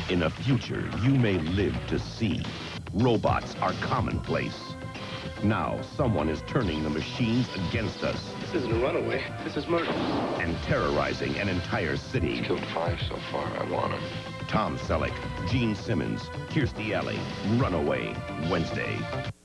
In a future you may live to see, robots are commonplace. Now someone is turning the machines against us. This isn't a runaway. This is murder. And terrorizing an entire city. He's killed 5 so far. I want him. Tom Selleck, Simmons, Kirstie, Runaway, Wednesday.